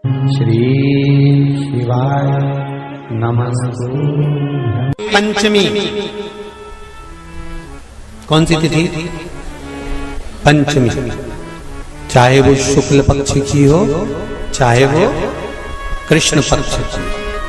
श्री शिवाय नमस्तुभ्यं। पंचमी कौन सी तिथि? पंचमी, चाहे वो शुक्ल पक्ष की हो चाहे वो कृष्ण पक्ष की।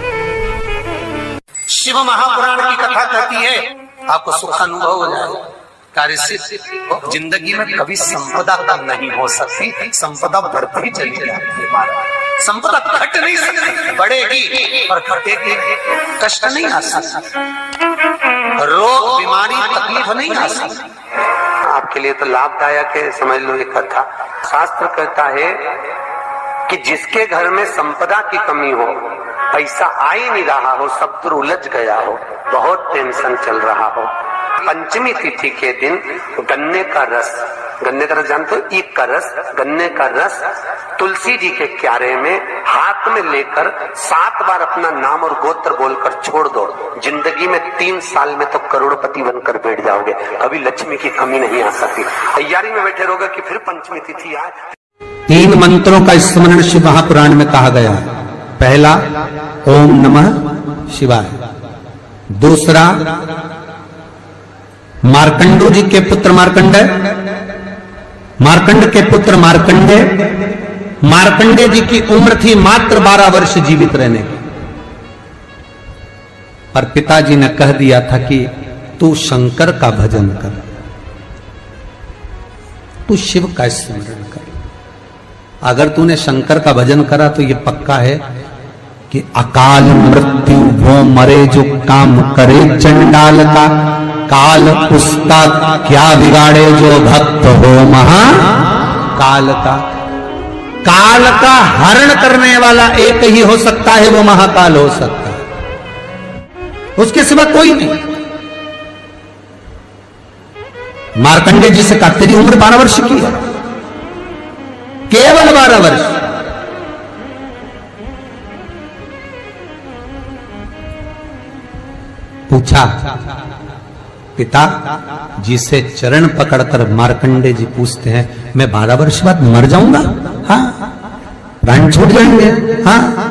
शिव महापुराण की कथा कहती है आपको सुख अनुभव हो जाए। कार्य सिद्ध जिंदगी में कभी संपदा कम नहीं हो सकती, संपदा बढ़ती चली जाती है। संपदा घट नहीं सकती, बढ़ेगी और घटेगी, कष्ट नहीं आ सकता, रोग बीमारी तकलीफ नहीं आ सकती। आपके लिए तो लाभदायक है, समझ लो ये कथा। शास्त्र कहता है कि जिसके घर में संपदा की कमी हो, पैसा आ ही नहीं रहा हो, सब दूर उलझ गया हो, बहुत टेंशन चल रहा हो, पंचमी तिथि के दिन गन्ने का रस जानते हो, ईख का रस, गन्ने का रस तुलसी जी के क्यारे में हाथ में लेकर 7 बार अपना नाम और गोत्र बोलकर छोड़ दो। जिंदगी में 3 साल में तो करोड़पति बनकर बैठ जाओगे, कभी लक्ष्मी की कमी नहीं आ सकती। तैयारी में बैठे रहोगे कि फिर पंचमी तिथि आए। 3 मंत्रों का स्मरण शिव महापुराण में कहा गया। पहला ओम नमः शिवाय, दूसरा मार्कंडो जी के पुत्र मार्कंडेय, मार्कंड के पुत्र मार्कंडेय, मार्कंडेय जी की उम्र थी मात्र 12 वर्ष जीवित रहने की, पर पिताजी ने कह दिया था कि तू शंकर का भजन कर, तू शिव का स्मरण कर। अगर तूने शंकर का भजन करा तो ये पक्का है कि अकाल मृत्यु वो मरे जो काम करे चंडाल का, काल उसका क्या बिगाड़े जो भक्त हो महाकाल का। काल का हरण करने वाला एक ही हो सकता है, वो महाकाल हो सकता है, उसके सिवा कोई नहीं। मार्कंडेय जी से कहा तेरी उम्र 12 वर्ष की है, केवल 12 वर्ष। पूछा पिता जी से चरण पकड़कर मार्कंडेय जी पूछते हैं मैं 12 वर्ष बाद मर जाऊंगा? हाँ, प्राण छूट जाएंगे। हाँ,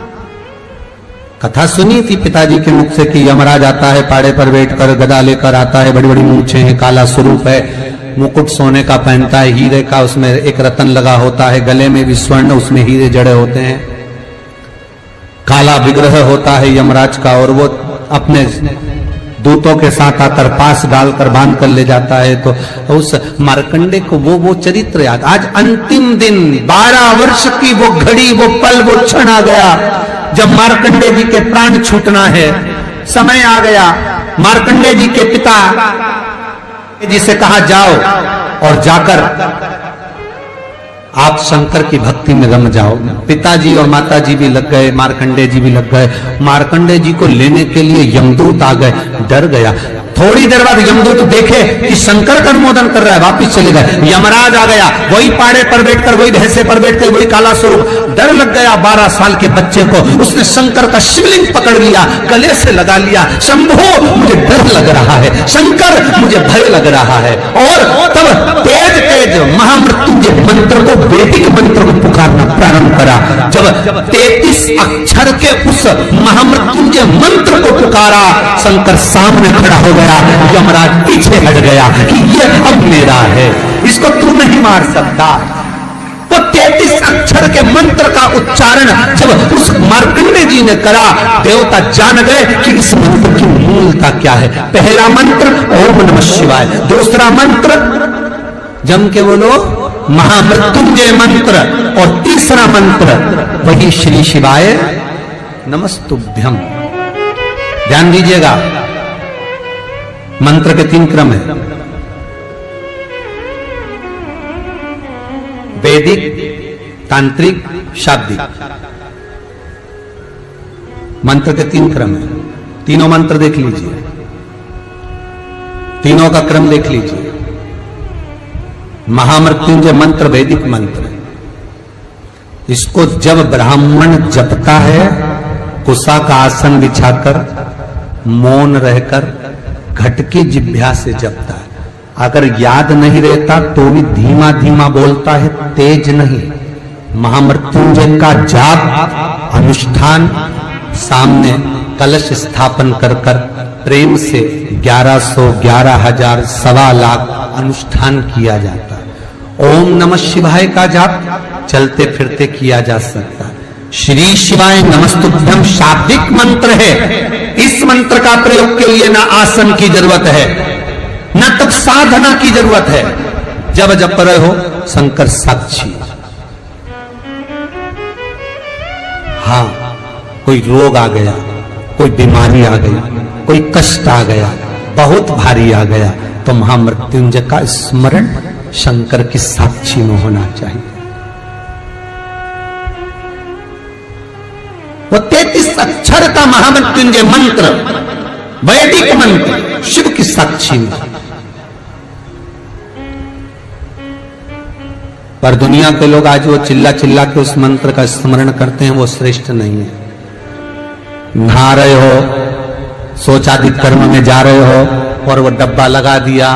कथा सुनी थी पिताजी के मुख से कि यमराज आता है, पाड़े पर बैठकर गदा लेकर आता है, बड़ी बड़ी मूंछें हैं, काला स्वरूप है, मुकुट सोने का पहनता है, हीरे का, उसमें एक रतन लगा होता है, गले में भी स्वर्ण, उसमें हीरे जड़े होते हैं, काला विग्रह होता है यमराज का, और वो अपने दूतों के साथ आकर पास डालकर बांध कर ले जाता है। तो उस मार्कंडेय को वो चरित्र याद। आज अंतिम दिन 12 वर्ष की वो घड़ी, वो पल, वो क्षण आ गया जब मार्कंडेय जी के प्राण छूटना है। समय आ गया। मार्कंडेय जी के पिता जी से कहा जाओ और जाकर आप शंकर की भक्ति में रम जाओ। पिताजी और माताजी भी लग गए, मार्कंडेय जी भी लग गए। मार्कंडेय जी को लेने के लिए यमदूत आ गए, डर गया। थोड़ी देर बाद यमदूत देखे कि शंकर का अनुमोदन कर रहा है, वापिस चले गए। यमराज आ गया, वही पाड़े पर बैठकर, वही भैंसे पर बैठकर, वही काला स्वरूप। डर लग गया 12 साल के बच्चे को। उसने शंकर का शिवलिंग पकड़ लिया, गले से लगा लिया, शंभो मुझे डर लग रहा है, शंकर मुझे भय लग रहा है। और तब तेज तेज महामृत्युंजय मंत्र को, वैदिक मंत्र को पुकारना प्रारंभ करा। जब 33 अक्षर के उस महामृत्युंजय मंत्र को पुकारा, शंकर सामने खड़ा हो गया। यमराज पीछे हट गया कि ये अब मेरा है, इसको तू नहीं मार सकता। वो 33 अक्षर के मंत्र का उच्चारण जब उस मार्कंडेय जी ने करा, देवता जान गए कि इस मंत्र की मूलता क्या है। पहला मंत्र ओम नमः शिवाय, दूसरा मंत्र जम के बोलो महामृत्युंजय मंत्र, और तीसरा मंत्र वही श्री शिवाय नमस्तुभ्यम। ध्यान दीजिएगा, मंत्र के 3 क्रम है, वैदिक, तांत्रिक, शाब्दिक। मंत्र के 3 क्रम है। तीनों मंत्र देख लीजिए, तीनों का क्रम देख लीजिए। महामृत्युंजय मंत्र वैदिक मंत्र, इसको जब ब्राह्मण जपता है, कुशा का आसन बिछाकर, मौन रहकर, घटकी जिह्वा से जपता है। अगर याद नहीं रहता तो भी धीमा धीमा बोलता है, तेज नहीं, महामृत्युंजय का जाप अनुष्ठान सामने कलश स्थापन कर कर प्रेम से 1100, 11,000, 1.25 लाख अनुष्ठान किया जाता है। ओम नमः शिवाय का जाप चलते फिरते किया जा सकता है। श्री शिवाय नमस्तुभ्यम शाब्दिक मंत्र है। इस मंत्र का प्रयोग के लिए ना आसन की जरूरत है, ना तब साधना की जरूरत है। जब जब पर हो शंकर साक्षी। हाँ, कोई रोग आ गया, कोई बीमारी आ गई, कोई कष्ट आ गया, बहुत भारी आ गया, तो महामृत्युंजय का स्मरण शंकर की साक्षी में होना चाहिए। वो 33 अक्षर का महामृत्युंजय मंत्र, वैदिक मंत्र, शिव की साक्षी में। पर दुनिया के लोग आज वो चिल्ला चिल्ला के उस मंत्र का स्मरण करते हैं, वो श्रेष्ठ नहीं है। नहा रहे हो, सोचादि कर्म में जा रहे हो और वो डब्बा लगा दिया,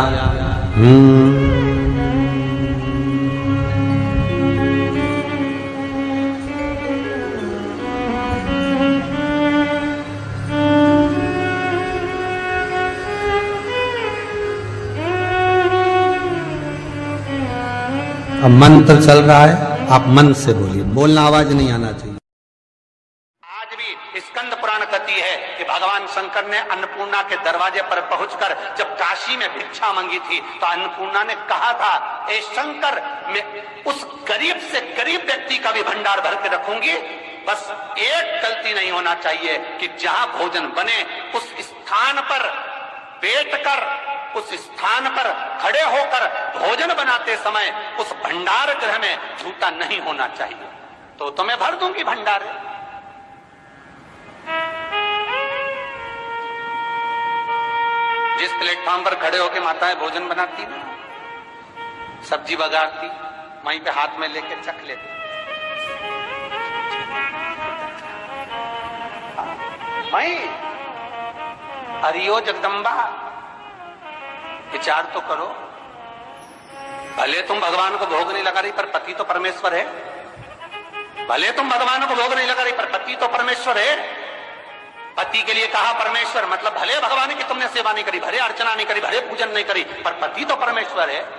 अब मंत्र चल रहा है, आप मन से बोलिए, बोलना आवाज नहीं आना चाहिए। आज भी स्कंद पुराण कहती है कि भगवान शंकर ने अन्नपूर्णा के दरवाजे पर पहुंचकर जब काशी में भिक्षा मांगी थी तो अन्नपूर्णा ने कहा था, ए शंकर, मैं उस गरीब से गरीब व्यक्ति का भी भंडार भर के रखूंगी, बस एक गलती नहीं होना चाहिए कि जहां भोजन बने उस स्थान पर बैठकर, उस स्थान पर खड़े होकर भोजन बनाते समय उस भंडार गृह में जूता नहीं होना चाहिए। तो तुम्हें भर दूंगी भंडार। जिस प्लेटफॉर्म पर खड़े होकर माताएं भोजन बनाती ना, सब्जी बगाड़ती, वहीं पे हाथ में लेके चख लेती। मई हरियो जगदम्बा, विचार तो करो। भले तुम भगवान को भोग नहीं लगा रही पर पति तो परमेश्वर है। भले तुम भगवान को भोग नहीं लगा रही पर पति तो परमेश्वर है। पति के लिए कहा परमेश्वर, मतलब भले भगवान की तुमने सेवा नहीं करी, भले अर्चना नहीं करी, भले पूजन नहीं करी, पर पति तो परमेश्वर है।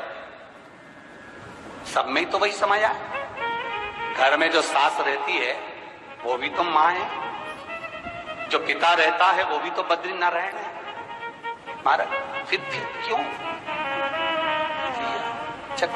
सब में ही तो वही समाया। घर में जो सास रहती है वो भी तो मां है, जो पिता रहता है वो भी तो बद्रीनारायण है। महाराज फिर क्यों चक?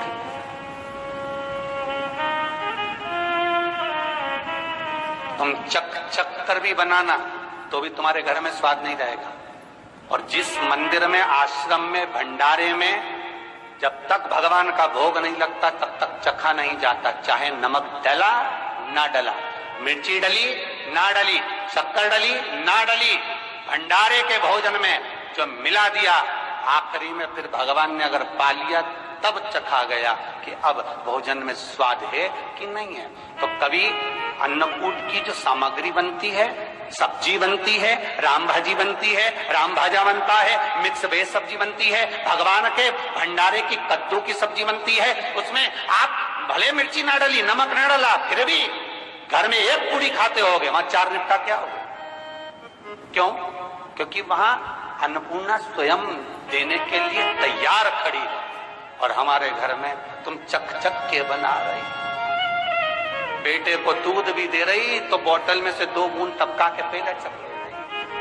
तुम चक चक कर भी बनाना तो भी तुम्हारे घर में स्वाद नहीं रहेगा। और जिस मंदिर में, आश्रम में, भंडारे में जब तक भगवान का भोग नहीं लगता तब तक चखा नहीं जाता, चाहे नमक डला ना डला, मिर्ची डली ना डली, शक्कर डली ना डली, भंडारे के भोजन में जो मिला दिया, आखिरी में फिर भगवान ने अगर पा लिया तब चखा गया कि अब भोजन में स्वाद है कि नहीं है। तो कभी अन्नकूट की जो सामग्री बनती है, सब्जी बनती है, राम भाजी बनती है, राम भाजा बनता है, मिक्स वेज सब्जी बनती है, भगवान के भंडारे की कद्दू की सब्जी बनती है, उसमें आप भले मिर्ची ना डली, नमक ना डला, फिर भी घर में एक पूरी खाते होगे, वहां 4 निपटा क्या होगा? क्यों? क्योंकि वहां अन्नपूर्णा स्वयं देने के लिए तैयार खड़ी है। और हमारे घर में तुम चक चक के बना रही, बेटे को दूध भी दे रही तो बोतल में से 2 बूंद टपका के पहले चक ले रही।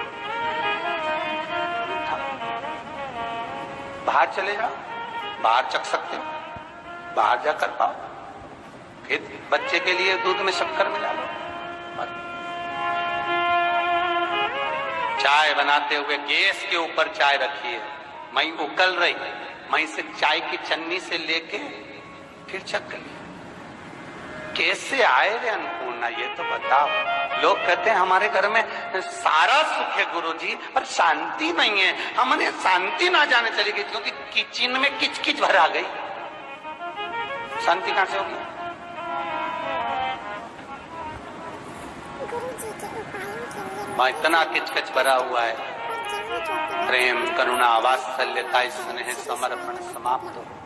बाहर चले जाओ, बाहर चख सकते हो, बाहर जा कर पाओ, फिर बच्चे के लिए दूध में शक्कर मिला लो। चाय बनाते हुए गैस के ऊपर चाय रखी है, मई उकल रही, मई से चाय की चन्नी से लेके फिर चख ली। कैसे आए रे अन्नपूर्णा, ये तो बताओ। लोग कहते हैं हमारे घर में सारा सुख है गुरुजी, पर शांति नहीं है। हमने शांति ना जाने चली गई क्योंकि किचन में किच किच भर आ गई। शांति कहां से होगी? इतना किचकिच भरा हुआ है। प्रेम, करुणा, वात्सल्यता, स्नेह, समर्पण समाप्त हो।